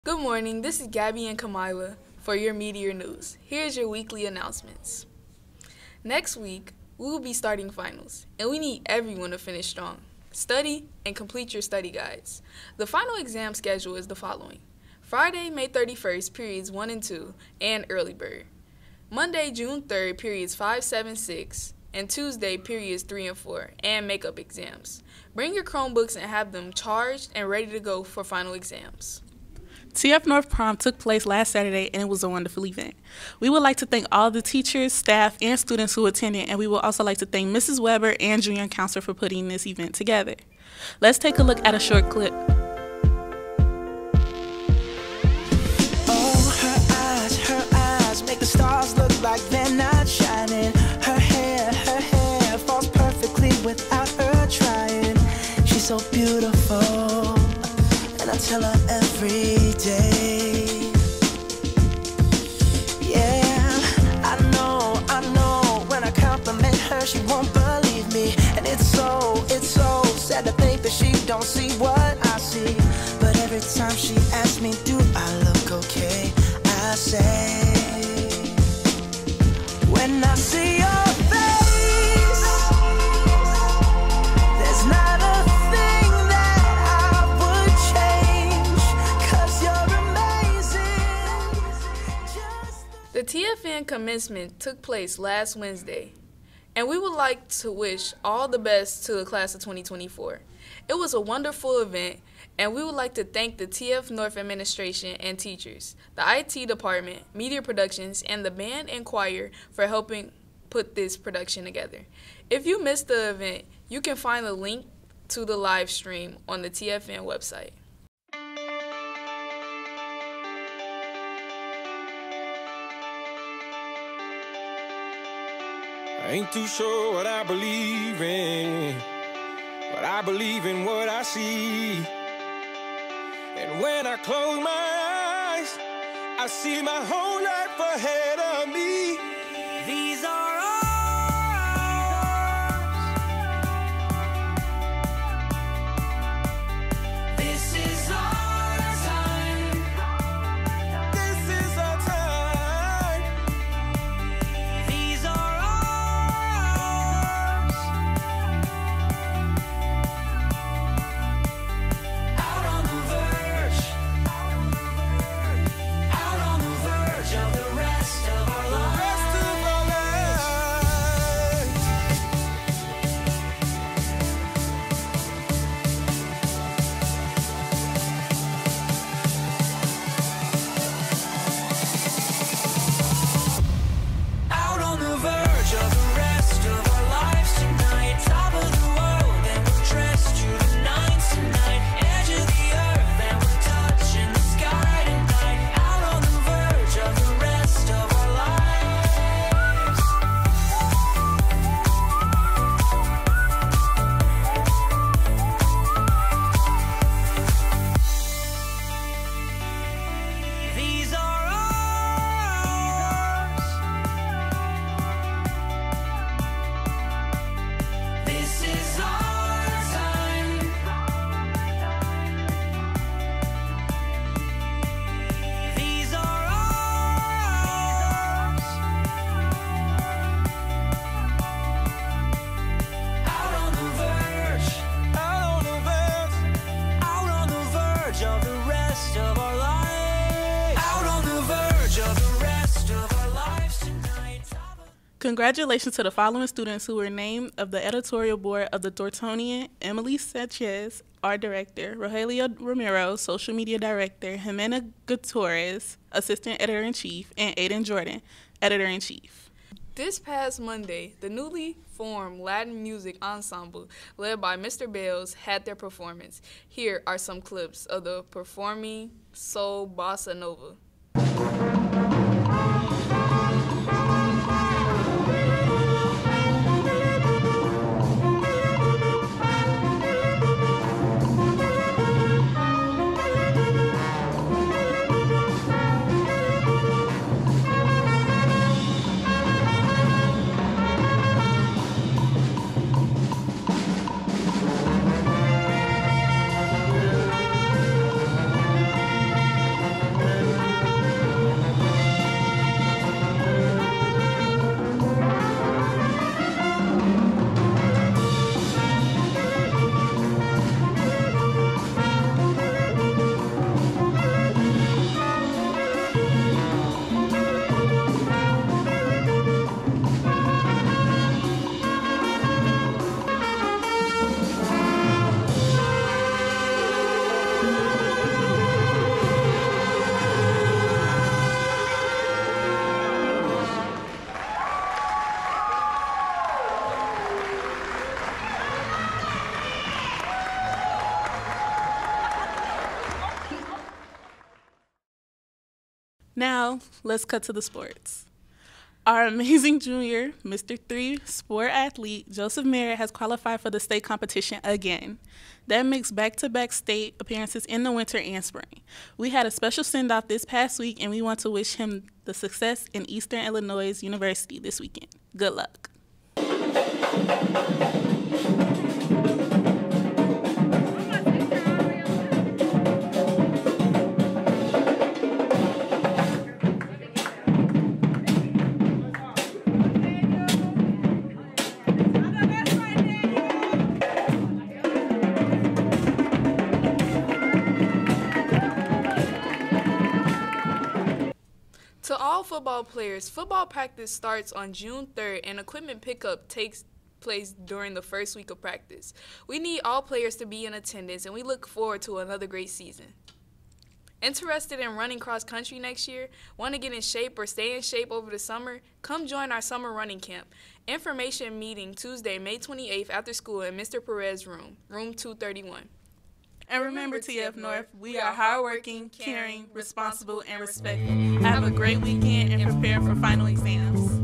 Good morning, this is Gabby and Kamila for your Meteor News. Here's your weekly announcements. Next week, we will be starting finals, and we need everyone to finish strong. Study and complete your study guides. The final exam schedule is the following. Friday, May 31st, periods 1 and 2, and early bird. Monday, June 3rd, periods 5, 7, 6, and Tuesday, periods 3 and 4, and makeup exams. Bring your Chromebooks and have them charged and ready to go for final exams. TF North Prom took place last Saturday, and it was a wonderful event. We would like to thank all the teachers, staff, and students who attended, and we would also like to thank Mrs. Weber and Junior Counselor for putting this event together. Let's take a look at a short clip. Oh, her eyes make the stars look like they're not shining. Her hair falls perfectly without her trying. She's so beautiful, and I tell her every day. Yeah, I know, when I compliment her, she won't believe me. And it's so sad to think that she don't see what I see. But every time she asks me, do I look okay, I say, when I see your face, there's not a thing that I would change, 'cause you're amazing. The TFN commencement took place last Wednesday, and we would like to wish all the best to the class of 2024. It was a wonderful event, and we would like to thank the TF North administration and teachers, the IT department, media productions, and the band and choir for helping put this production together. If you missed the event, you can find the link to the live stream on the TFN website. I ain't too sure what I believe in, but I believe in what I see. And when I close my eyes, I see my whole life ahead of me. These are ours. This is our time. This is our time. These are ours. Out on the verge. Out on the verge of the rest of our lives. Rest of our lives. Out on the verge of the rest of our lives tonight. Top of the world and we're dressed to the nines tonight. Edge of the earth and we're touching the sky tonight. Out on the verge of the rest of our lives. These are ours. This is our time. These are ours. Out on the verge. Out on the verge. Out on the verge of the rest of our lives. Out on the verge of the rest of our lives tonight. Congratulations to the following students who were named of the editorial board of the Thorntonian: Emily Sanchez, Art Director; Rogelio Romero, Social Media Director; Jimena Gutierrez, Assistant Editor-in-Chief; and Aiden Jordan, Editor-in-Chief. This past Monday, the newly formed Latin Music Ensemble, led by Mr. Bales, had their performance. Here are some clips of the performing soul bossa nova. Now, let's cut to the sports. Our amazing junior, Mr. 3 sport athlete, Joseph Merritt, has qualified for the state competition again. That makes back-to-back state appearances in the winter and spring. We had a special send-off this past week, and we want to wish him the success in Eastern Illinois University this weekend. Good luck. To all football players, football practice starts on June 3rd and equipment pickup takes place during the first week of practice. We need all players to be in attendance, and we look forward to another great season. Interested in running cross country next year? Want to get in shape or stay in shape over the summer? Come join our summer running camp. Information meeting Tuesday, May 28th after school in Mr. Perez room 231. And remember, TF North, we are hardworking, caring, responsible, and respectful. Have a great weekend and prepare for final exams.